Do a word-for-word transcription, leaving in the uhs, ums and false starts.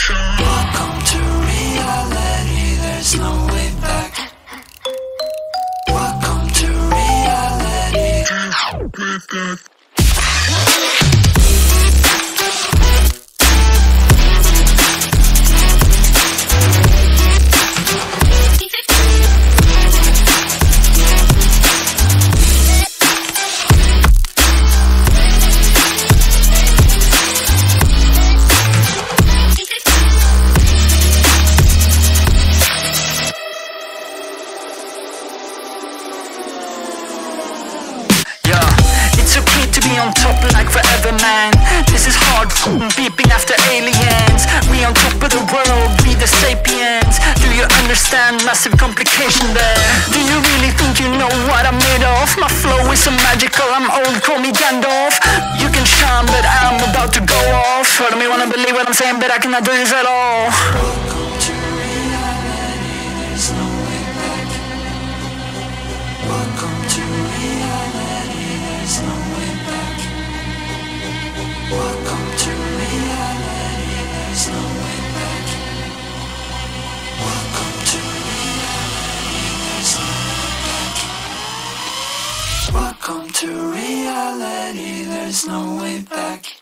Welcome to reality, there's no way back. Welcome to reality. On top like forever, man. This is hard beeping after aliens. We on top of the world, we the sapiens. Do you understand massive complication there? Do you really think you know what I'm made of? My flow is so magical, I'm old, call me Gandalf. You can shine, but I'm about to go off. Heard me wanna believe what I'm saying, but I cannot do this at all. Welcome to reality, there's no way back. Welcome to reality, there's no way back. Welcome to reality, there's no way back. Welcome to reality, there's no way back. Welcome to reality, there's no way back.